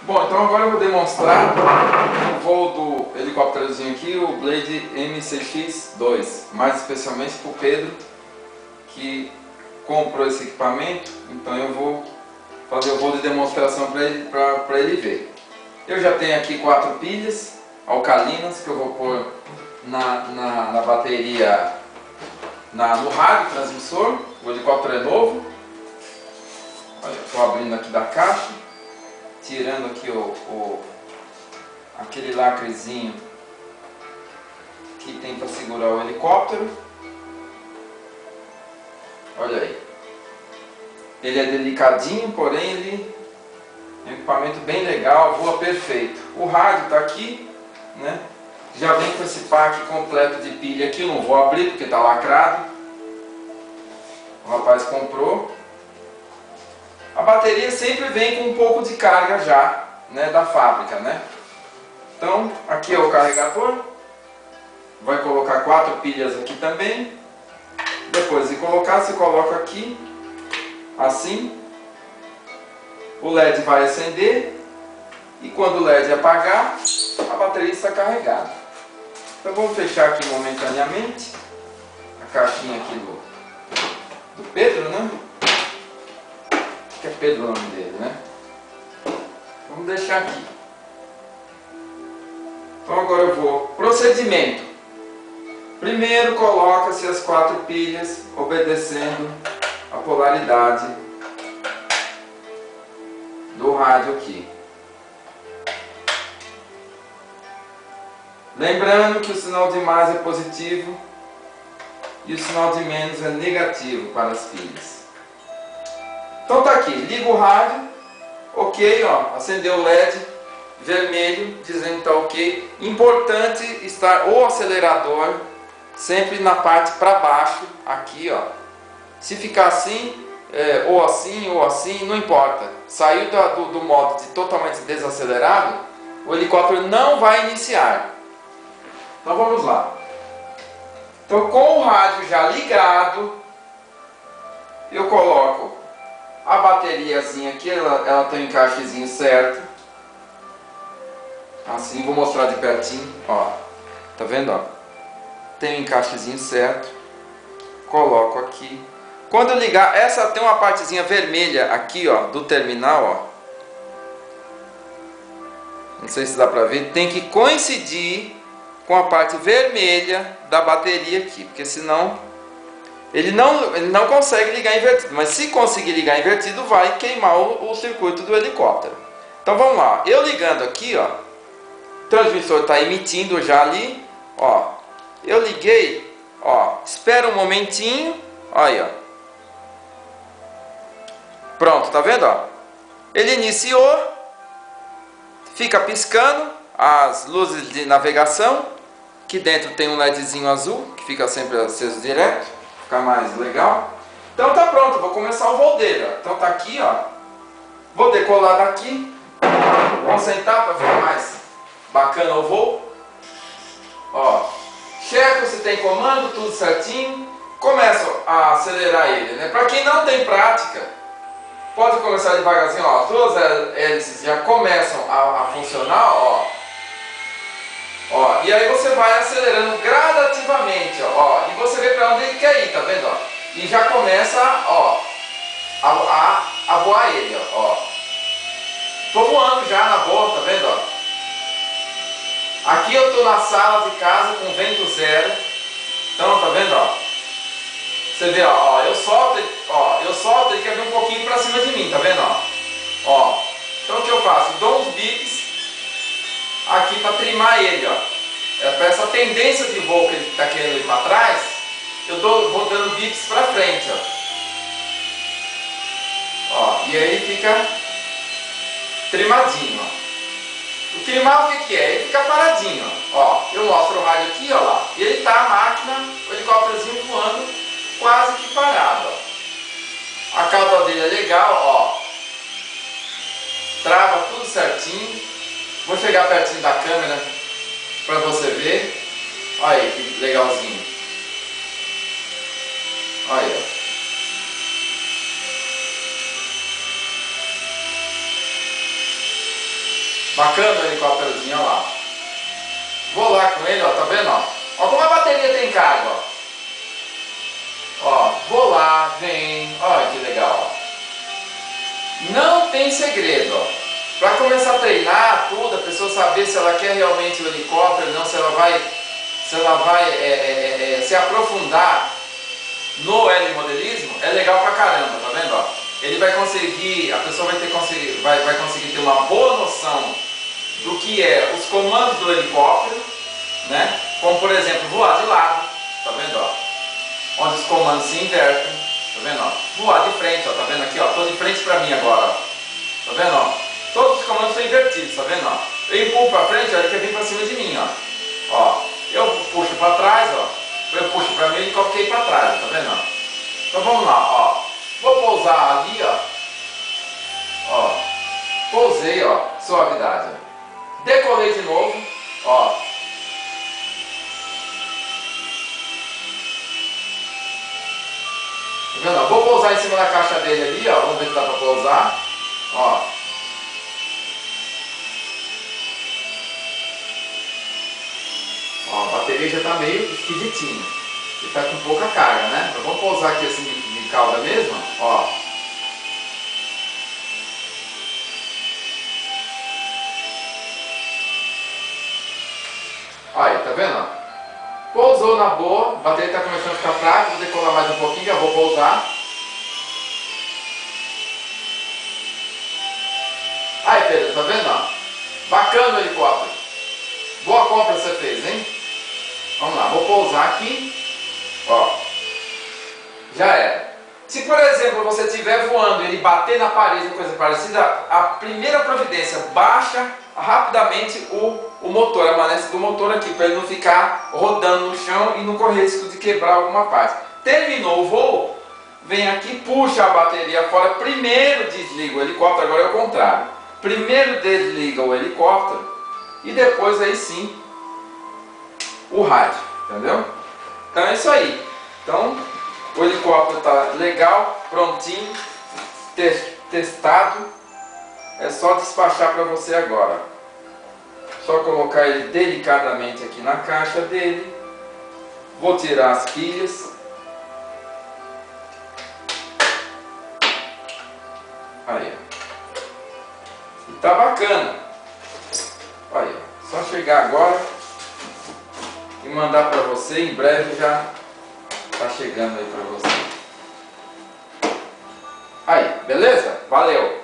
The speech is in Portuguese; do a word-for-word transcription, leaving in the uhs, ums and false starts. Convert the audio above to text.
Bom, então agora eu vou demonstrar o voo do helicópterozinho aqui, o Blade M C X dois, mais especialmente para o Pedro, que comprou esse equipamento. Então eu vou fazer o voo de demonstração para ele, para ele ver. Eu já tenho aqui quatro pilhas alcalinas que eu vou pôr na, na, na bateria, na, no rádio transmissor. O helicóptero é novo. Olha, estou abrindo aqui da caixa, tirando aqui o, o aquele lacrezinho que tem para segurar o helicóptero. Olha aí, ele é delicadinho, porém ele é um equipamento bem legal, voa perfeito. O rádio está aqui, né? Já vem com esse pack completo de pilha aqui. Eu não vou abrir porque está lacrado, o rapaz comprou. A bateria sempre vem com um pouco de carga já, né, da fábrica, né? Então, aqui é o carregador. Vai colocar quatro pilhas aqui também. Depois de colocar, você coloca aqui, assim. O L E D vai acender. E quando o L E D apagar, a bateria está carregada. Então vamos fechar aqui momentaneamente a caixinha aqui do, do Pedro, né? Que é Pedro o nome dele, né? Vamos deixar aqui. Então agora eu vou. Procedimento. Primeiro coloca-se as quatro pilhas, obedecendo a polaridade do rádio aqui. Lembrando que o sinal de mais é positivo e o sinal de menos é negativo para as pilhas. Então tá aqui, liga o rádio, ok, ó, acendeu o L E D vermelho, dizendo que tá ok. Importante estar o acelerador sempre na parte para baixo, aqui, ó. Se ficar assim, é, ou assim, ou assim, não importa. Saiu da, do, do modo de totalmente desacelerado, o helicóptero não vai iniciar. Então vamos lá. Então com o rádio já ligado, eu coloco a bateriazinha aqui, ela, ela tem um encaixezinho certo. Assim, vou mostrar de pertinho, ó. Tá vendo, ó? Tem um encaixezinho certo. Coloco aqui. Quando eu ligar, essa tem uma partezinha vermelha aqui, ó, do terminal, ó. Não sei se dá pra ver. Tem que coincidir com a parte vermelha da bateria aqui, porque senão ele não, ele não consegue ligar invertido. Mas se conseguir ligar invertido, vai queimar o, o circuito do helicóptero. Então vamos lá. Eu ligando aqui, ó, o transmissor está emitindo já ali, ó. Eu liguei, ó. Espera um momentinho, aí, ó. Pronto, tá vendo, ó? Ele iniciou, fica piscando as luzes de navegação. Aqui dentro tem um LEDzinho azul que fica sempre aceso direto, fica mais legal. Então tá pronto, vou começar o voo dele, ó. Então tá aqui, ó. Vou decolar daqui. Vamos sentar para ver mais bacana o voo. Ó, checo se tem comando, tudo certinho. Começo a acelerar ele, né? Para quem não tem prática, pode começar devagarzinho, ó. As duas hélices já começam a, a funcionar, ó. Ó, e aí você vai acelerando gradativamente, ó, e você vê para onde ele quer ir, tá vendo, ó? E já começa, ó, a, a, a voar ele, ó, ó. Tô voando já na boa, tá vendo, ó? Aqui eu tô na sala de casa com vento zero. Então, tá vendo, ó? Você vê, ó, ó, eu solto, ó, eu solto, ele quer vir um pouquinho pra cima de mim, tá vendo, ó? Ó, então o que eu faço? Dou uns bips aqui para trimar ele, ó. É para essa tendência de voo que ele está querendo ir para trás, eu dou, vou dando bips para frente, ó. Ó. E aí fica trimadinho, ó. O trimar o que, que é? Ele fica paradinho, ó. Ó. Eu mostro o rádio aqui, ó lá. E ele tá a máquina, o helicópterozinho voando quase que parado, ó. A cauda dele é legal, ó. Trava tudo certinho. Vou chegar pertinho da câmera para você ver. Olha aí que legalzinho. Olha aí. Bacana o helicópterozinho, ó lá. Vou lá com ele, ó, tá vendo, ó? Ó como a bateria tem carga, ó. Ó, vou lá, vem, olha que legal, ó. Não tem segredo, ó. Para começar a treinar tudo, a pessoa saber se ela quer realmente o helicóptero, não, se ela vai, se ela vai é, é, é, se aprofundar no helimodelismo, é legal pra caramba, tá vendo, ó? Ele vai conseguir, a pessoa vai, ter, vai, vai conseguir ter uma boa noção do que é os comandos do helicóptero, né? Como por exemplo, voar de lado, tá vendo, ó? Onde os comandos se invertem, tá vendo, ó? Voar de frente, ó, tá vendo aqui, ó? Tô de frente pra mim agora, ó. Tá vendo, ó? Todos os comandos são invertidos, tá vendo, ó? Eu empurro pra frente, ó, ele quer vir pra cima de mim, ó. Ó, eu puxo pra trás, ó. Eu puxo pra mim e coloquei pra trás, tá vendo, ó? Então vamos lá, ó. Vou pousar ali, ó. Ó. Pousei, ó. Suavidade, ó. Decolei de novo, ó. Tá vendo, ó? Vou pousar em cima da caixa dele ali, ó. Vamos ver se dá pra pousar. Ó. Ó, a bateria já tá meio esquisitinha. Ele tá com pouca carga, né? Então vamos pousar aqui assim de, de cauda mesmo, ó. Aí, tá vendo? Pousou na boa, a bateria tá começando a ficar fraca, vou decolar mais um pouquinho, já vou pousar. Aí, Pedro, tá vendo? Ó? Bacana o helicóptero. Boa compra você fez, hein? Vamos lá, vou pousar aqui. Ó, já era. Se por exemplo você estiver voando e ele bater na parede ou coisa parecida, a primeira providência, baixa rapidamente o, o motor, a manete do motor aqui, para ele não ficar rodando no chão e não correr risco de quebrar alguma parte. Terminou o voo, vem aqui, puxa a bateria fora, primeiro desliga o helicóptero, agora é o contrário. Primeiro desliga o helicóptero e depois aí sim o rádio, entendeu? Então é isso aí. Então o helicóptero está legal, prontinho, testado. É só despachar para você agora. Só colocar ele delicadamente aqui na caixa dele. Vou tirar as pilhas. Aí, ó. E tá bacana. Aí, ó. Só chegar agora e mandar para você. Em breve já tá chegando aí para você. Aí, beleza? Valeu!